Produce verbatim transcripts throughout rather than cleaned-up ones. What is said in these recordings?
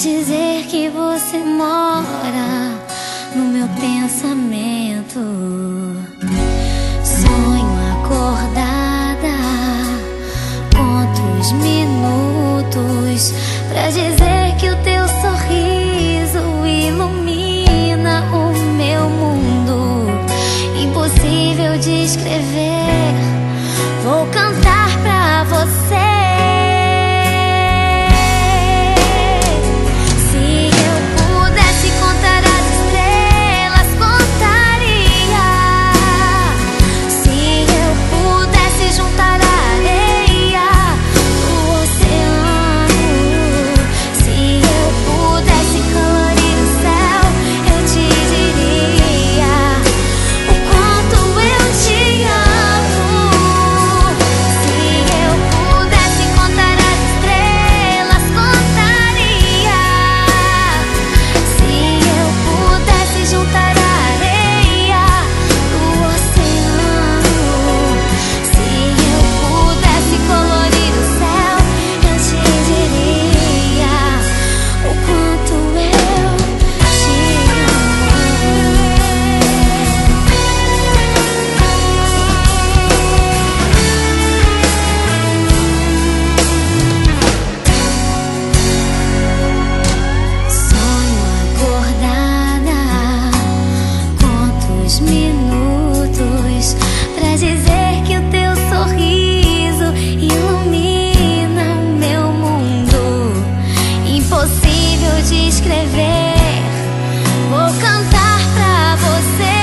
dizer que você mora no meu pensamento. Sonho acordada, conto os minutos pra dizer que o teu sorriso ilumina o meu mundo. Impossível de escrever, vou cantar pra você. De escrever, vou cantar pra você.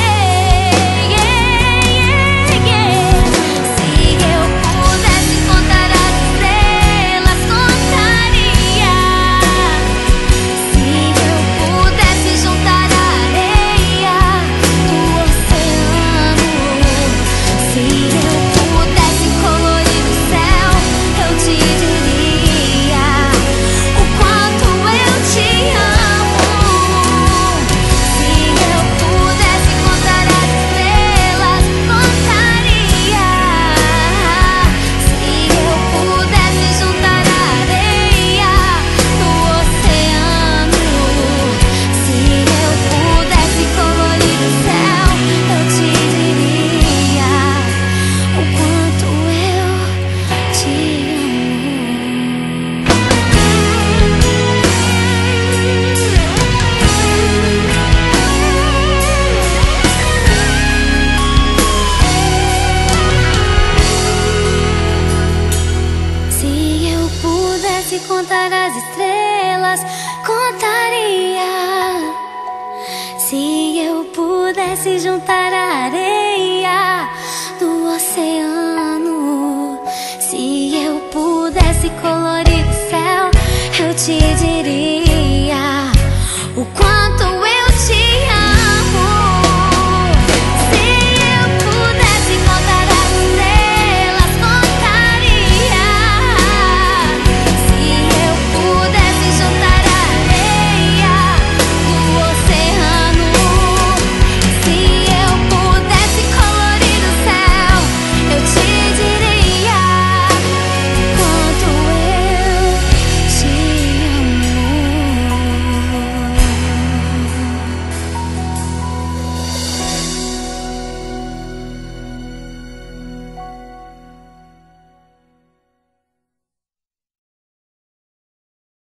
Yeah, yeah, yeah. Se eu pudesse contar as estrelas, contaria. Se eu pudesse juntar a areia do oceano, se eu pudesse colorir o céu, eu te diria o quanto eu te amo. Se eu pudesse contar as estrelas, contaria. Se eu pudesse juntar a areia do oceano, se eu pudesse colorir o céu, eu te diria o quanto eu te amo. Se eu pudesse contar as estrelas, contaria. Se eu pudesse juntar a areia do oceano, se eu pudesse colorir o céu, eu te diria